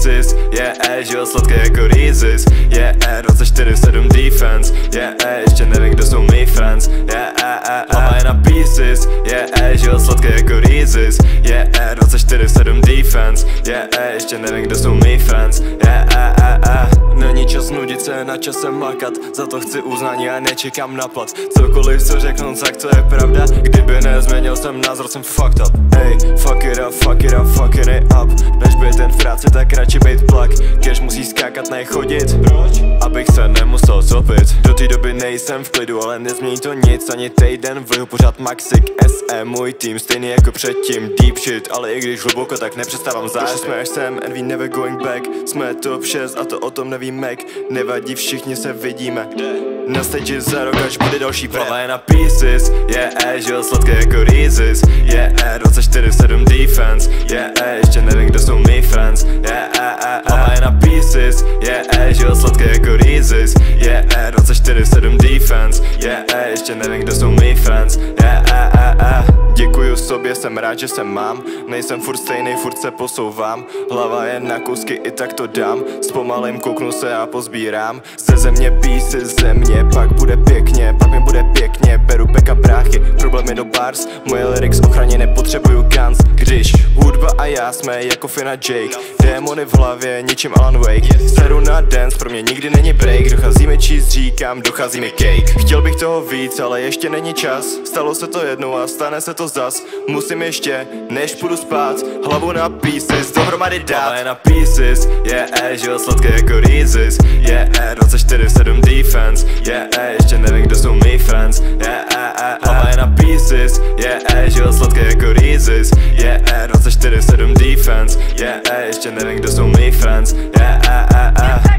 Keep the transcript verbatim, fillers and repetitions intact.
pieces, yeah, ej, žil sladké jako Reese's, yeah, ej, dvacet čtyři sedm defense, yeah, ej, ještě nevím, kdo jsou mý friends, yeah, ej, ej, hlava je na pieces, yeah, ej, žil sladké jako Reese's, yeah, ej, dvacet čtyři sedm defense, yeah, ej, ještě nevím, kdo jsou mý friends, yeah, ej, ej, ej. Není čas nudit se, na časem makat, za to chci uznání a nečekám na plat. Cokoliv co řeknu, tak to je pravda, kdyby nezměnil jsem názor, jsem fucked up. Ej, fuck it up, fuck it up, fucking it up. Než být ten v práci, tak radši být plak. Cash musí skákat, ne chodit. Proč? Abych se nemusel copit. Do té doby nejsem v klidu, ale nezmění to nic, ani týden. Vlihu pořád Maxik, S E, můj tým, stejný jako předtím. Deep shit, ale i když hluboko, tak nepřestávám zářit. Jsme až sem and we never going back. Jsme top šest a to o tom neví Mac. Nevadí, všichni se vidíme na stage za rok, až bude další brand. Hlava je na pieces, yeah, ej, žil sladké jako Reese's, yeah, ej, dvacet čtyři sedm defense, yeah, ej, ještě nevím, kdo jsou mý friends, yeah, ej, ej, hlava je na pieces, yeah, ej, žil sladké jako Reese's, yeah, ej, dvacet čtyři sedm defense, yeah, ej, ještě nevím, kdo jsou mý friends, yeah, ej, ej, ej. Děkuju sobě, jsem rád, že se mám. Nejsem furt stejnej, furt se posouvám. Hlava je na kousky, i tak to dám. Zpomalím, kouknu se a pozbírám. Ze země písy, země, pak bude pěkně, pak mi bude pěkně. Beru beka bráchy, problémy do bars. Moje lyrics ochraně nepotřebuju guns. Když hudba a já jsme jako Finn a Jake. Démony v hlavě, ničím Alan Wake. Seru na dance, pro mě nikdy není break. Dochází mi číst, říkám, dochází mi cake. Chtěl bych toho víc, ale ještě není čas. Stalo se to jednou a stane se to zas. Musím ještě, než půjdu spát, hlavu na pieces, dohromady dát. Hlava je na pieces, yeah, ej, žil sladké jako Reese's, yeah, ej, dvacet čtyři sedm defense, yeah, ej, ještě nevím, kdo jsou mý friends, yeah, ej, ej, hlava je na pieces, yeah, ej, žil sladké jako Reese's, yeah, ej, dvacet čtyři sedm defense, yeah, ej, ještě nevím, kdo jsou mý friends, yeah, ej, ej, ej.